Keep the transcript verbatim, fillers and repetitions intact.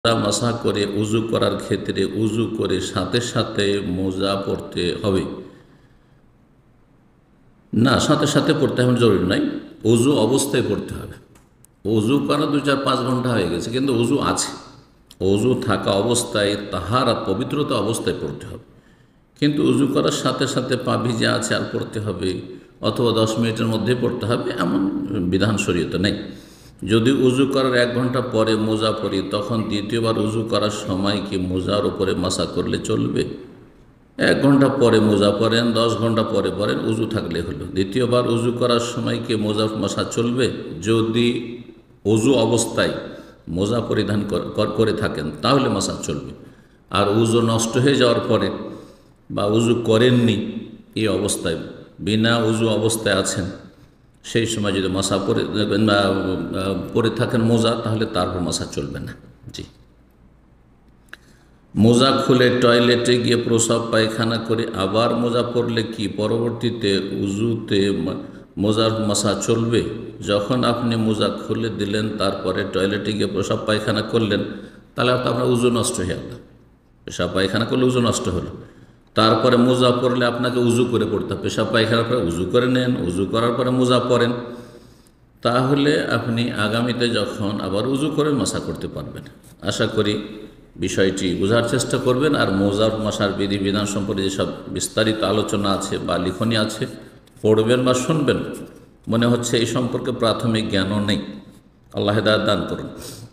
মাসা করে উজু করার ক্ষেত্রে উজু করে সাথে সাথে মোজা পড়তে হবে না? সাথে সাথে পড়তে হবে জরুরি নাই, উজু অবস্থায় পড়তে হবে। উজু করা দু চার পাঁচ ঘন্টা হয়ে গেছে কিন্তু উজু আছে, উজু থাকা অবস্থায় তাহারা পবিত্রতা অবস্থায় পড়তে হবে। কিন্তু উজু করার সাথে সাথে পা ভিজে আছে আর পড়তে হবে, অথবা দশ মিনিটের মধ্যে পড়তে হবে, এমন বিধান শরীয়তে নেই। যদি উজু করার এক ঘন্টা পরে মোজা পরি, তখন দ্বিতীয়বার উজু করার সময় কি মোজার উপরে মাসা করলে চলবে? এক ঘন্টা পরে মোজা পরেন, দশ ঘন্টা পরে পরেন, উজু থাকলে হলো। দ্বিতীয়বার উজু করার সময় কি মোজা মাসা চলবে? যদি উজু অবস্থায় মোজা পরিধান করে থাকেন তাহলে মাসা চলবে। আর উজু নষ্ট হয়ে যাওয়ার পরে বা উজু করেননি এই অবস্থায়, বিনা উজু অবস্থায় আছেন, সেই সময় যদি মাসা পরে পরে থাকেন মোজা, তাহলে তারপর মাসা চলবে না। জি। মোজা খুলে টয়লেটে গিয়ে প্রসাব পায়খানা করে আবার মোজা পরলে কি পরবর্তীতে উজুতে মোজার মাসা চলবে? যখন আপনি মোজা খুলে দিলেন তারপরে টয়লেটে গিয়ে প্রসাব পায়খানা করলেন, তাহলে তো আপনার উজু নষ্ট হয়ে গেল। পেশাব পায়খানা করলে উজু নষ্ট হলো, তারপরে মোজা পরলে আপনাকে উজু করে পড়তে হবে। পেশাব পায়খানার পরে উজু করে নেন, উজু করার পরে মোজা পরেন, তাহলে আপনি আগামীতে যখন আবার উজু করে মাসা করতে পারবেন। আশা করি বিষয়টি বোঝার চেষ্টা করবেন। আর মোজার মাসার বিধিবিধান সম্পর্কে যেসব বিস্তারিত আলোচনা আছে বা লিখনি আছে, পড়বেন বা শুনবেন। মনে হচ্ছে এই সম্পর্কে প্রাথমিক জ্ঞানও নেই। আল্লাহ হেদায়েত দান করুন।